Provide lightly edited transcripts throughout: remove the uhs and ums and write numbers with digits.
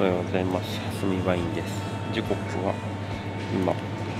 おはようございます。すみワインです。時刻は今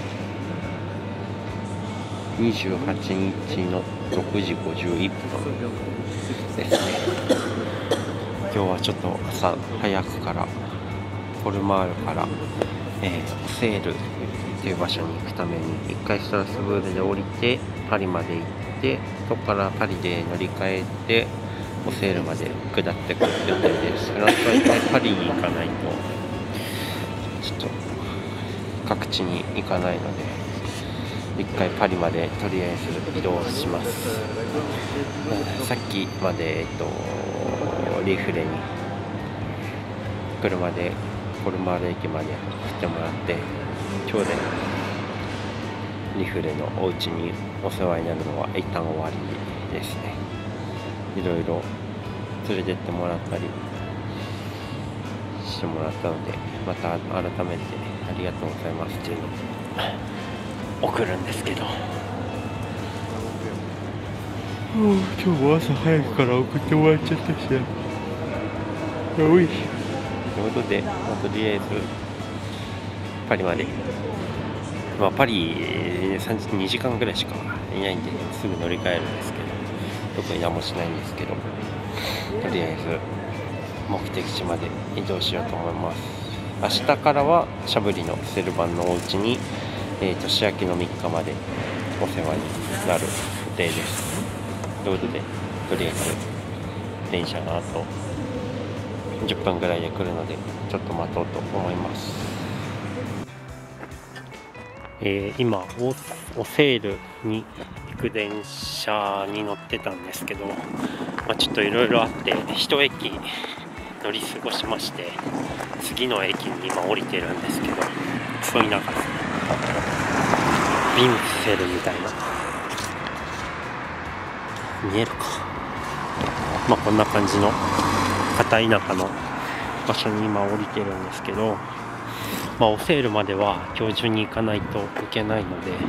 28日の6時51分ですね。今日はちょっと朝早くからコルマールから、セールという場所に行くために一回ストラスブールで降りてパリまで行って、そこからパリで乗り換えてオセールまで下ってくる予定です。フランスは一回パリに行かないとちょっと各地に行かないので、一回パリまでとりあえず移動します。さっきまで、リーフレに車でコルマール駅まで来てもらって、今日でリフレのお家にお世話になるのは一旦終わりですね。いろいろ連れてってもらったりしてもらったので、また改めてありがとうございますっていうのを送るんですけど、今日も朝早くから送ってもらっちゃったし、おいしいということで、とりあえずパリまで、パリ2時間ぐらいしかいないんですぐ乗り換えるんですけど、特に何もしないんですけど、とりあえず目的地まで移動しようと思います。明日からはシャブリのセルバンのお家に、年明けの3日までお世話になる予定です。ということで、とりあえず電車があと10分ぐらいで来るので、ちょっと待とうと思います。今オセールに行く電車に乗ってたんですけど、ちょっといろいろあって一駅乗り過ごしまして、次の駅に今降りてるんですけど、そういなかったビンセルみたいな、見えるか、こんな感じの片田舎の場所に今降りてるんですけど、オセールまでは今日中に行かないといけないので、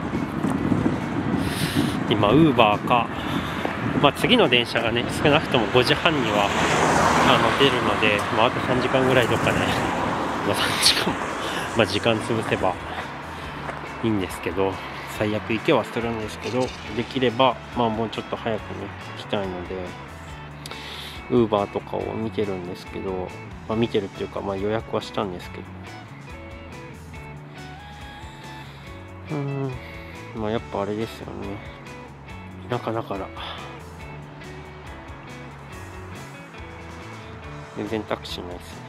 今ウーバーか、次の電車がね、少なくとも5時半には出るので、あと3時間ぐらいどっかね、3時間時間潰せばいいんですけど、最悪行けはするんですけど、できればもうちょっと早くね来たいので、ウーバーとかを見てるんですけど、見てるっていうか予約はしたんですけど、やっぱあれですよね、田舎だから全然タクシーないですね。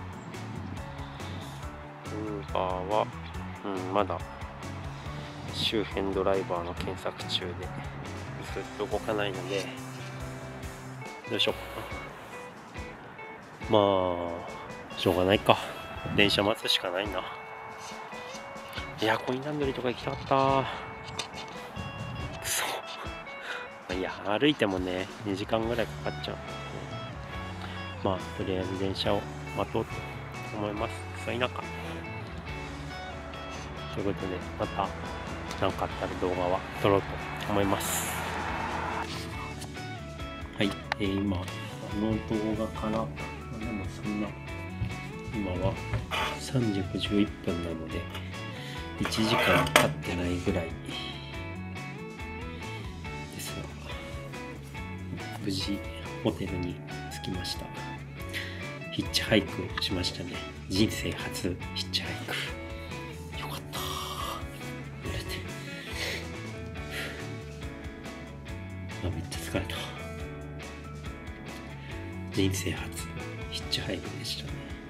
ウーバーは、まだ周辺ドライバーの検索中でずっと動かないので、どうしようかな。しょうがないか、電車待つしかないな。いや、コインランドリーとか行きたかった。くそ。いや、歩いてもね2時間ぐらいかかっちゃう。とりあえず電車を待とうと思います。そういなかということで、また何かあったら動画は撮ろうと思います。はい、今動画からでもそんな、今は3時51分なので1時間経ってないぐらいですが、無事ホテルに着きました。ヒッチハイクしましたね。人生初ヒッチハイク。よかった。濡れて。めっちゃ疲れた。人生初ヒッチハイクでしたね。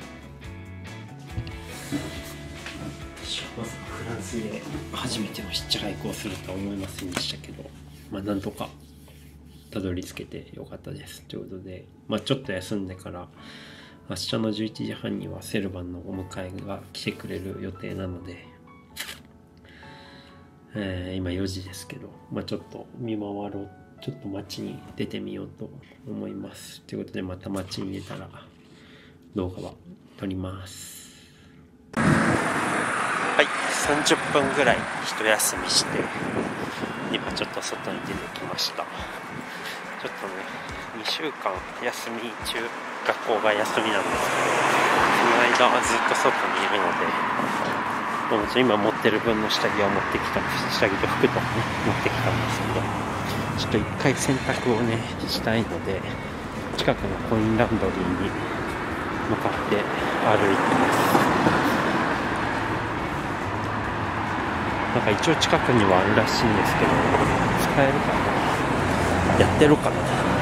まさかフランスで初めてのヒッチハイクをするとは思いませんでしたけど、なんとかたどり着けてよかったです。ということで、ちょっと休んでから明日の11時半にはセルバンのお迎えが来てくれる予定なので、今4時ですけど、ちょっと見回ろう、ちょっと街に出てみようと思います。ということで、また街に出たら動画は撮ります。はい、30分ぐらい一休みして、今ちょっと外に出てきました。ちょっとね、2週間休み中学校が休みなんですけど、その間はずっと外にいるので、もちろん今持ってる分の下着は持ってきた、下着と服とかね持ってきたんですけど、ちょっと一回洗濯をねしたいので、近くのコインランドリーに向かって歩いてます。なんか一応近くにはあるらしいんですけど、使えるかな、やってるかな。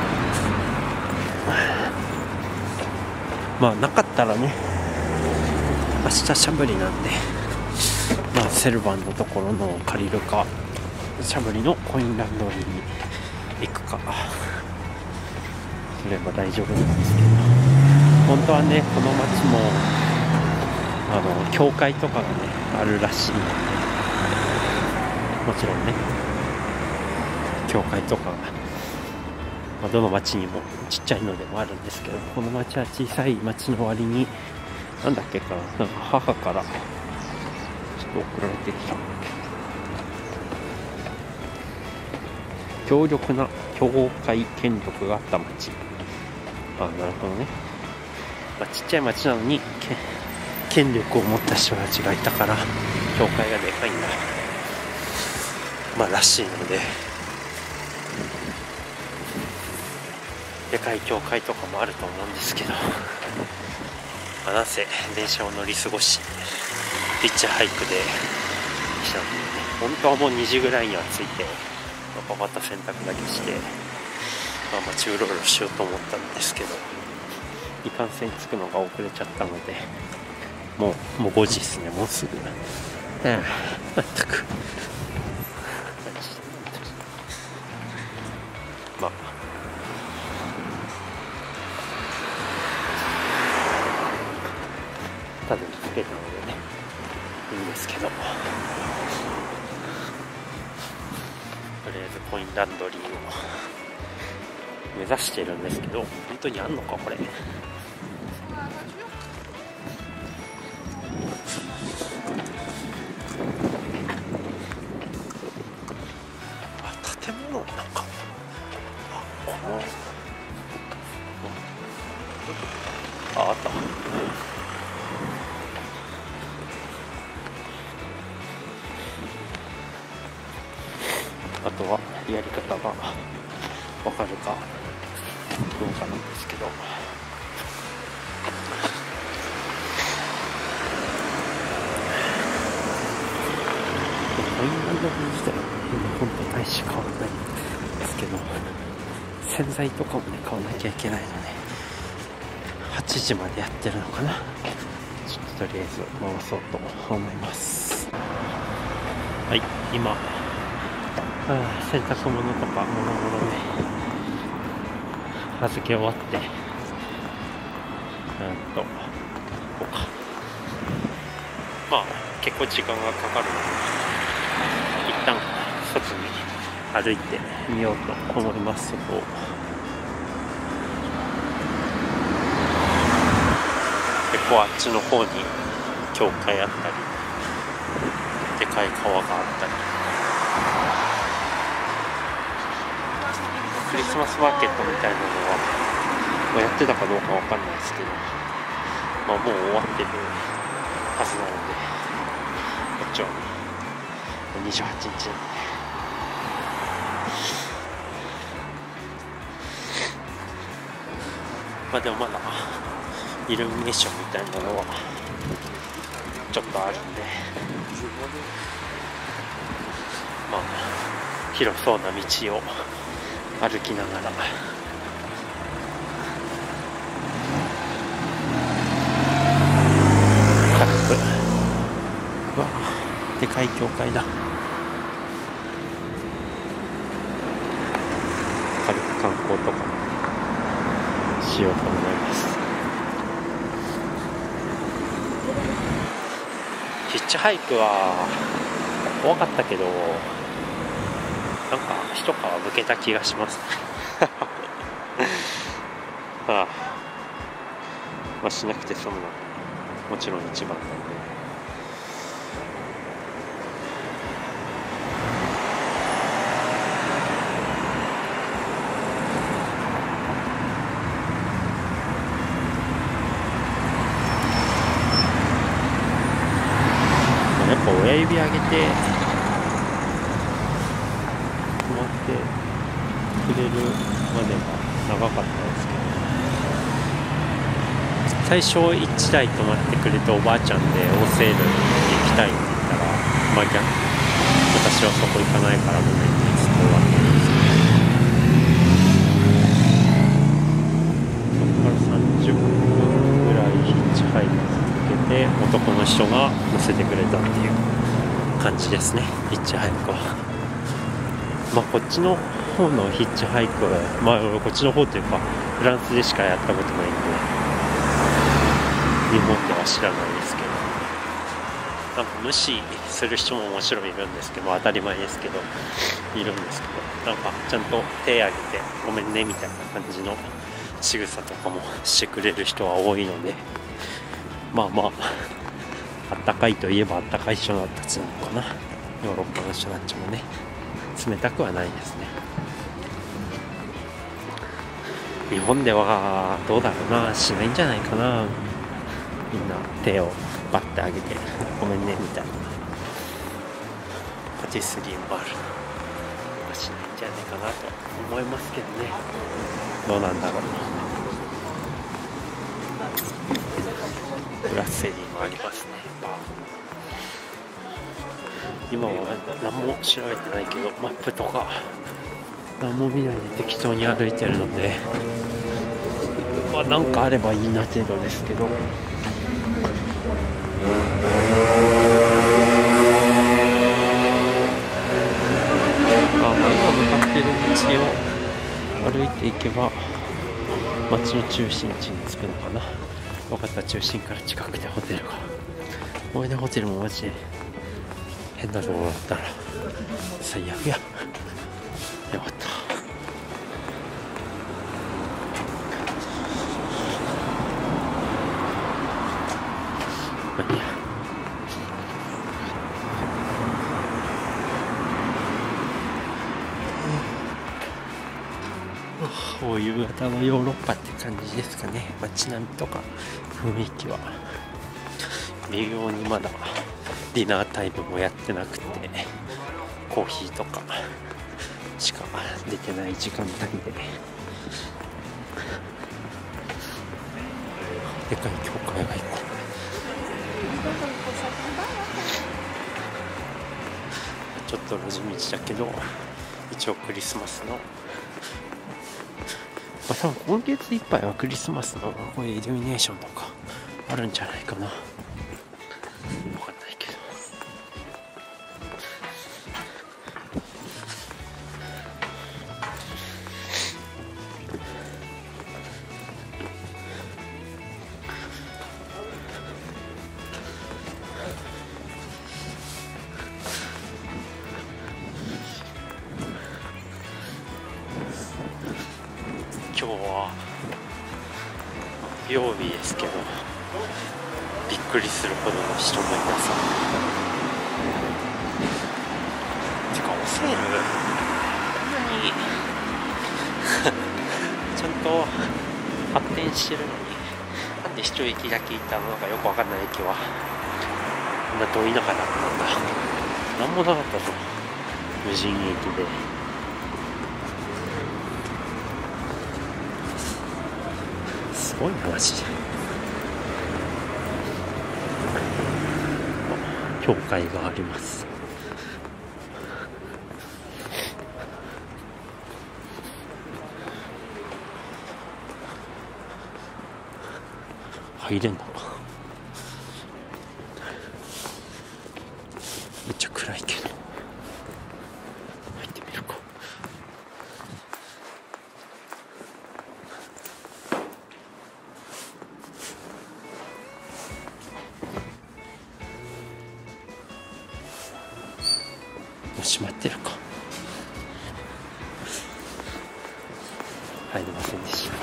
まあなかったらね、明日しゃぶりなんで、まあセルバンのところのを借りるか、しゃぶりのコインランドリーに行くかすれば大丈夫なんですけど、本当はねこの町も教会とかがねあるらしいので、もちろんね教会とかが、どの町にもちっちゃいのでもあるんですけど、この町は小さい町の割になんだっけかな、なんか母からちょっと送られてきた強力な教会権力があった町。なるほどね。ちっちゃい町なのに権力を持った人たちがいたから教会がでかいんだ、らしいので、でかい教会とかもあると思うんですけど、なんせ電車を乗り過ごしヒッチハイクでしたので、本当はもう2時ぐらいには着いて、また洗濯だけして、街うろうろしようと思ったんですけど、いかんせん着くのが遅れちゃったので、もう5時ですね、もうすぐ。まったく。ただにつけたのでね、いいんですけど、とりあえずコインランドリーを目指しているんですけど、本当にあんのかこれ。建物なんか、あった。あとはやり方がわかるかどうかなんですけど、コインランドリー自体は本当大して変わらないんですけど、洗剤とかもね買わなきゃいけないので、8時までやってるのかな。ちょっととりあえず回そうと思います。はい、今洗濯物とかもろもろね預け終わって、こうか、結構時間がかかるので、一旦外に歩いてみようと思います。結構あっちの方に教会あったり、でかい川があったり、クリスマスマーケットみたいなのは、やってたかどうかわかんないですけど、もう終わってるはずなので、こっちは28日なんで、でもまだイルミネーションみたいなのはちょっとあるんで、広そうな道を歩きながら軽く、でかい教会だ、軽く観光とかしようと思います。ヒッチハイクは怖かったけど、なんか一皮むけた気がしますしなくて済むのはもちろん一番なんで、 親指上げて止まってくれるまでは長かったですけど、最初1台止まってくれておばあちゃんでオセールに行きたいって言ったら、私はそこ行かないからごめんねって言われたんですけど、そこから30分ぐらいヒッチハイク続けて男の人が乗せてくれたっていう感じですね、ヒッチハイクは。こっちの方のヒッチハイクは、こっちの方というかフランスでしかやったことないんで日本では知らないですけど、無視する人ももちろんいるんですけど、当たり前ですけどいるんですけど、ちゃんと手挙げてごめんねみたいな感じの仕草とかもしてくれる人は多いので、あったかいといえばあったかい人たちなのかな。ヨーロッパの人たちもね、冷たくはないですね。日本ではどうだろうな、しないんじゃないかな。みんな手をバッて上げてごめんねみたいな、パティスリーもあるしないんじゃないかなと思いますけどね。どうなんだろう。ブラッセリーもありますね。今は何も調べてないけど、マップとか何も見ないで適当に歩いてるので、なんかあればいいな程度ですけど、今向かっている道を歩いていけば街の中心地に着くのかな。分かった、中心から近くてホテルが、おいでホテルもマジで変なところだったら最悪や。よかった。いいや。夕方のヨーロッパって感じですかね。街並みとか雰囲気は微妙にまだディナータイムもやってなくて、コーヒーとかしか出てない時間帯で、でかい教会が一個、ちょっと路地道だけど一応クリスマスの、多分今月いっぱいはクリスマスのこういうイルミネーションとかあるんじゃないかな。分かんないけど。今日は曜日ですけど、びっくりするほどの人もいたさ。てかオセールこんなにちゃんと発展してるのに、なんで一駅だけ行ったのかよくわかんない駅はこんな遠い中だったんだ。なんもなかったぞ、無人駅で。すごいなマジで。教会があります。入れんのか。めっちゃ暗いけど入ってみるか。閉まってるか。入れませんでした。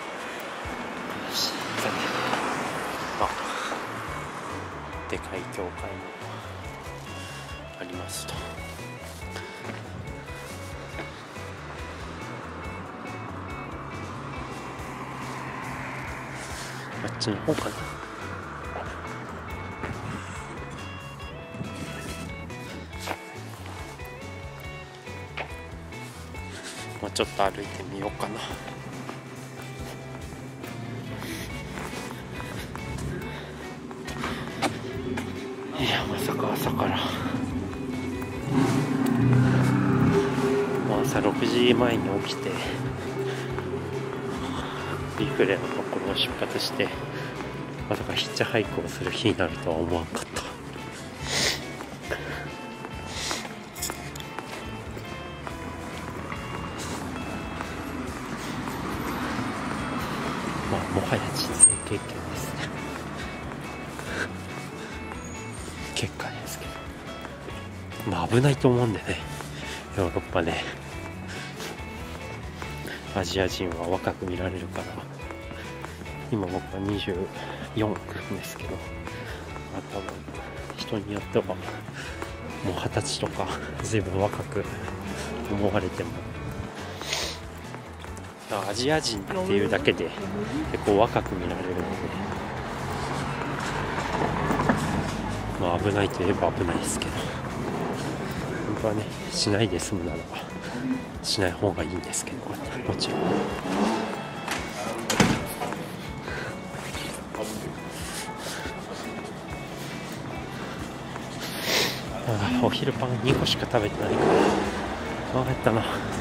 でかい教会もありますと。あっちの方かな。 ちょっと歩いてみようかな。いや、まさか朝から朝6時前に起きてリフレのところを出発して、まさかヒッチハイクをする日になるとは思わんかった。まあもはや人生経験ですね。結果ですけど、まあ危ないと思うんでね、ヨーロッパでアジア人は若く見られるから。今僕は24ですけど、まあ多分人によってはもう20歳とか随分若く思われても、アジア人っていうだけで結構若く見られるので、まあ危ないといえば危ないですけど、本当はね、しないで済むならばしない方がいいんですけど、もちろん。お昼パン2個しか食べてないから分かったな。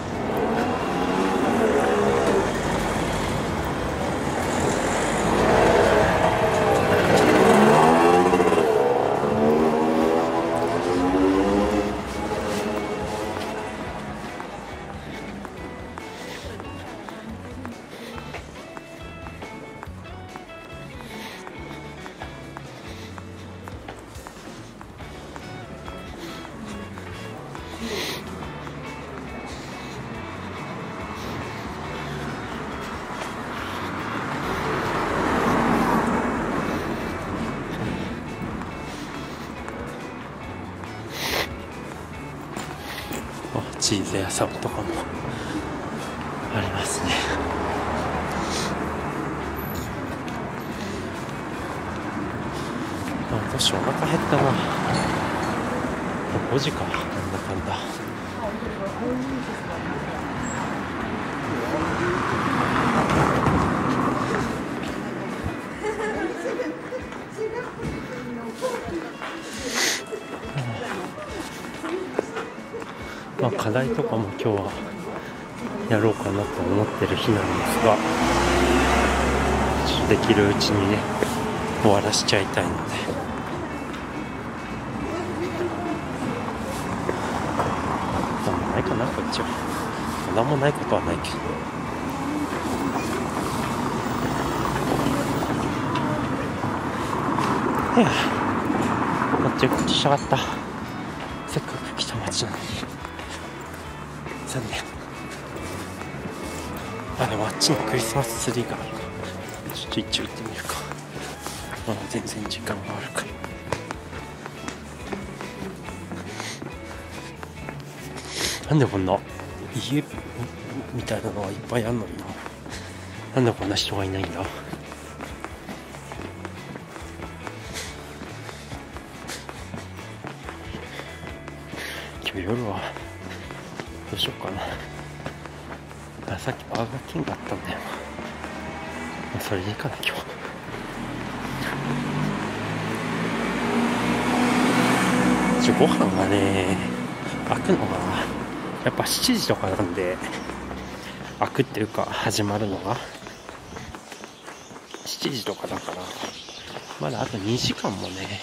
チーズ屋さんとかもありますね。あ、どうしよう、お腹減ったな。5時か、なんだかんだ。まあ課題とかも今日はやろうかなと思ってる日なんですが、できるうちにね終わらしちゃいたいので、なんもないかな、こっちは。なんもないことはないけど。いや、こっちこっちしゃがった。せっかく来た街なのに残念。あ、でもあっちにクリスマスツリーがあるから、ちょっと一応行ってみるか。まだ全然時間があるから。なんでこんな家みたいなのがいっぱいあるのにな。なんでこんな人がいないんだ。今日夜はどうしようかな。あ、さっきバーガーキングあったんだよ。それでいいかな今日。ご飯がね開くのがやっぱ7時とかなんで、開くっていうか始まるのが7時とかだから、まだあと2時間もね、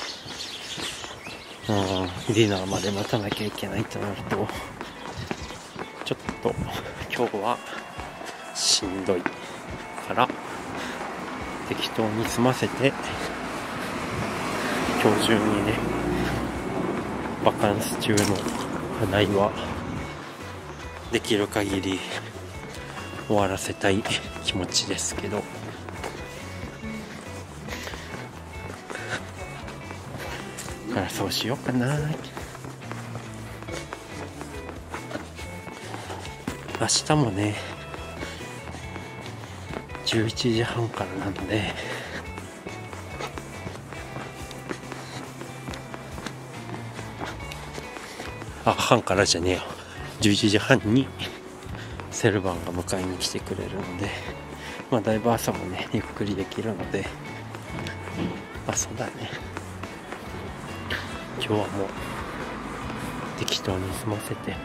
ディナーまで待たなきゃいけないってなると、ちょっと今日はしんどいから適当に済ませて、今日中にねバカンス中の課題はできる限り終わらせたい気持ちですけど、だからそうしようかな。明日もね11時半からなんで、半からじゃねえよ、11時半にセルバンが迎えに来てくれるので、まあだいぶ朝もねゆっくりできるので、まあそうだね、今日はもう適当に済ませて、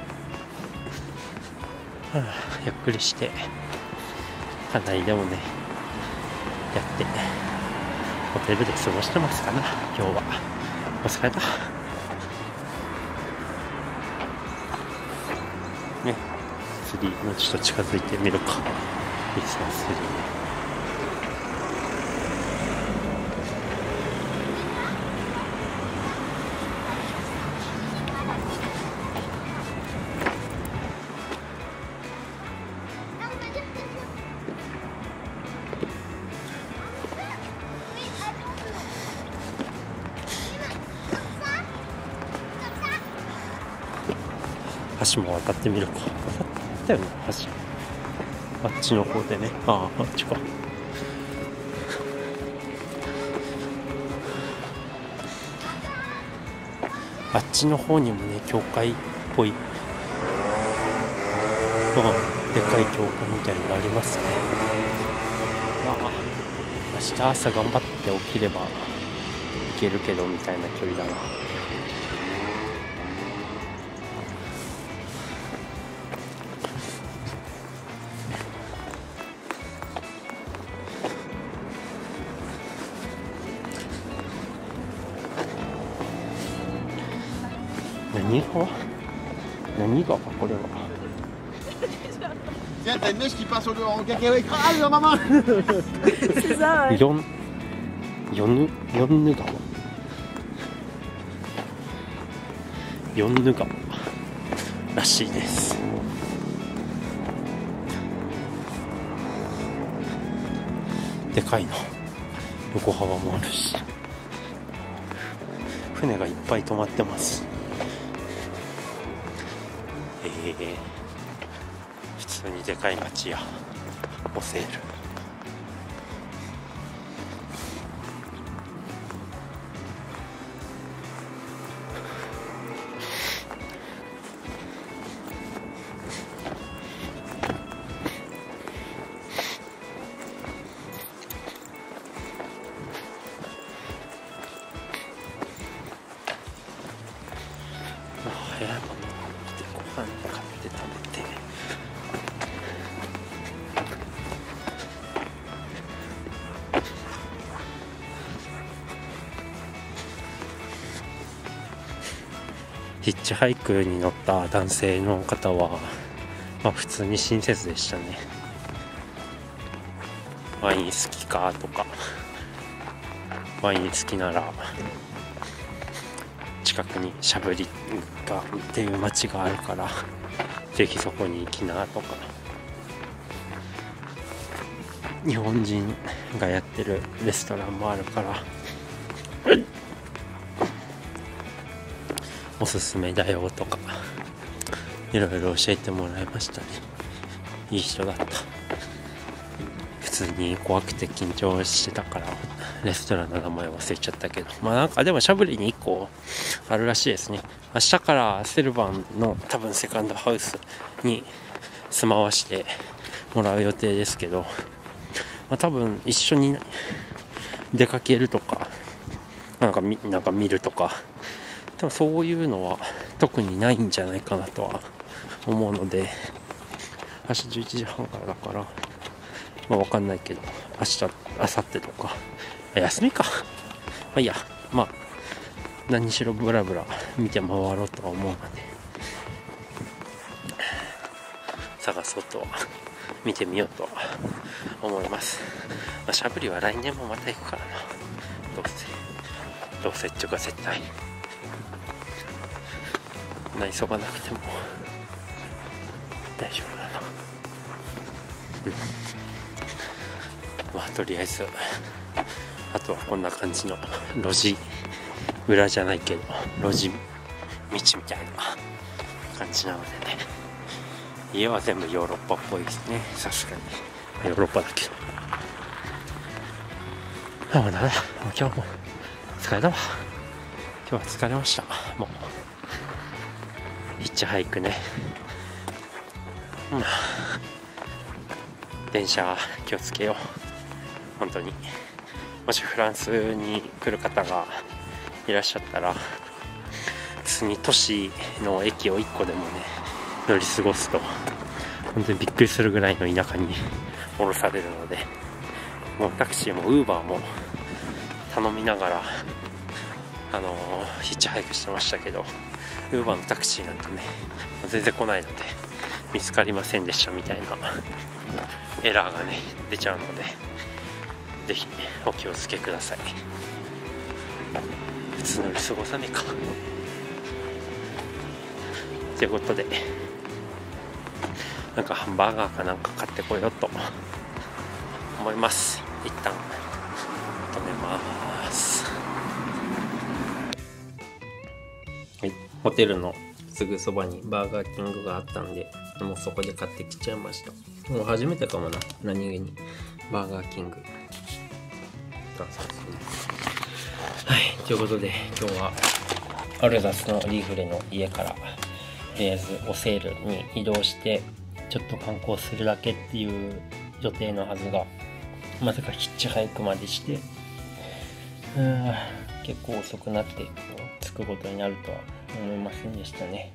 ゆっくりしてかなりでもねやってホテルで過ごしてますかな。今日はお疲れだね。ツリーもちょっと近づいてみるか。クリスマスツリーね。橋も渡ってみるか。渡ったよね、橋。あっちの方でね。あっちか。あっちの方にもね、教会っぽい、でかい教会みたいなのがありますね。明日朝頑張って起きれば行けるけどみたいな距離だな。何がこれは。 Tiens, t'as une mèche qui passe en cacahuète. Ah, la maman. C'est ça, ouais. ヨンヌ川。ヨンヌ川らしいです。でかいな。横幅もあるし、船がいっぱい止まってます。普通にでかい町やオセール。早いものでご飯買って食べて、ヒッチハイクに乗った男性の方は、普通に親切でしたね。ワイン好きかとか、ワイン好きなら近くにシャブリガっていう町があるからぜひそこに行きなとか、日本人がやってるレストランもあるからおすすめだよとかいろいろ教えてもらいましたね。いい人だった。普通に怖くて緊張してたからレストランの名前忘れちゃったけど、なんかでもシャブリに1個あるらしいですね。明日からセルバンの多分セカンドハウスに住まわしてもらう予定ですけど、多分一緒に出かけるとかなんか見るとか、多分そういうのは特にないんじゃないかなとは思うので、明日11時半からだから分かんないけど、明日明後日とか休みか、いいや、何しろブラブラ見て回ろうとは思うので探そうとは見てみようとは思います。シャブリは来年もまた行くからな。どうせっていうか絶対急がなくても大丈夫だな。とりあえずあとはこんな感じの路地裏じゃないけど路地道みたいな感じなのでね、家は全部ヨーロッパっぽいですね。さすがにヨーロッパだけど、もうダメだ、もう今日も疲れたわ。今日は疲れました。もうヒッチハイクね、 電車気をつけよう。本当にもしフランスに来る方がいらっしゃったら、普通に都市の駅を1個でもね乗り過ごすと本当にびっくりするぐらいの田舎に降ろされるので、もうタクシーもウーバーも頼みながらヒッチハイクしてましたけど、ウーバーのタクシーなんてね全然来ないので見つかりませんでしたみたいなエラーがね出ちゃうので、ぜひお気をつけください。普通乗り過ごさねえかということで、なんかハンバーガーかなんか買ってこようと思います。一旦止めます。はい、ホテルのすぐそばにバーガーキングがあったんで、もうそこで買ってきちゃいました。もう初めてかもな、何気にバーガーキング。はい、ということで今日はアルザスのリーフレの家からとりあえずオセールに移動してちょっと観光するだけっていう予定のはずが、まさかヒッチハイクまでして結構遅くなって着くことになるとは思いませんでしたね。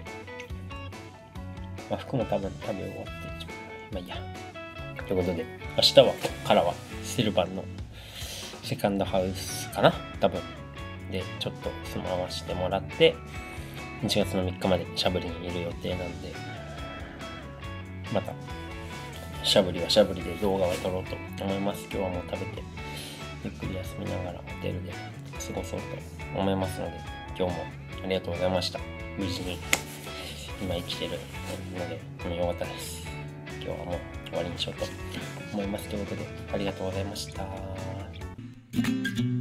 まあ、服も多分食べ終わってまあいいや。ということで明日からはシルバンのセカンドハウスかな多分でちょっと住まわしてもらって、1月の3日までシャブリにいる予定なんで、またシャブリはシャブリで動画を撮ろうと思います。今日はもう食べてゆっくり休みながらホテルで過ごそうと思いますので、今日もありがとうございました。無事に今生きてるのでよかったです。今日はもう終わりにしようと思います。ということでありがとうございました。